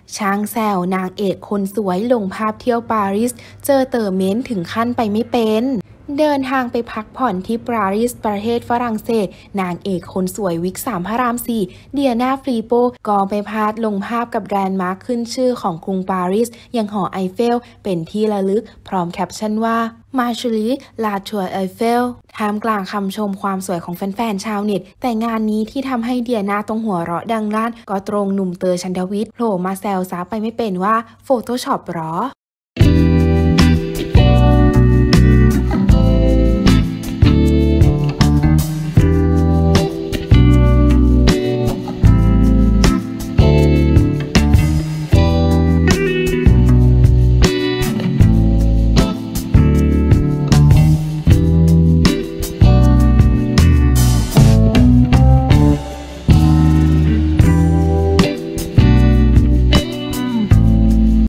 ช่างแซวนางเอกคนสวยลงภาพเที่ยวปารีสเจอเตอร์เม้นถึงขั้นไปไม่เป็นเดินทางไปพักผ่อนที่ปารีสประเทศฝรั่งเศสนางเอกคนสวยวิก3พระราม 4เดียนาฟรีโปก็ไปพาดลงภาพกับแลนด์มาร์คขึ้นชื่อของกรุงปารีสอย่างหอไอเฟลเป็นที่ระลึกพร้อมแคปชั่นว่ามาชูลีลาทัวร์ไอเฟลท่ามกลางคำชมความสวยของแฟนๆชาวเน็ตแต่งานนี้ที่ทำให้เดียนาต้องหัวเราะดังลั่นก็ตรงหนุ่มเตอร์ชันทวิทย์โผล่มาแซวซะไปไม่เป็นว่าโฟโต้ช็อปหรอ